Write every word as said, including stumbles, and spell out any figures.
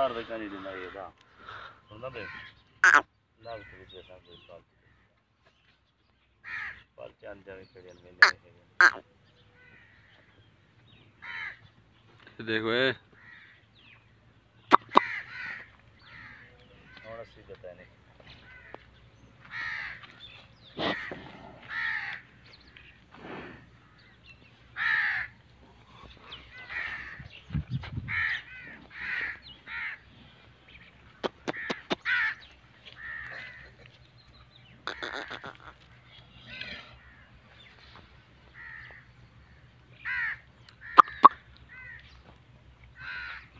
ہزار کا نہیں دینا یہ تھا سننا بے لاکھ روپے تھا کوئی پال پال چاند جاوے کھڑے میں دیکھو اے اور اسی بتانے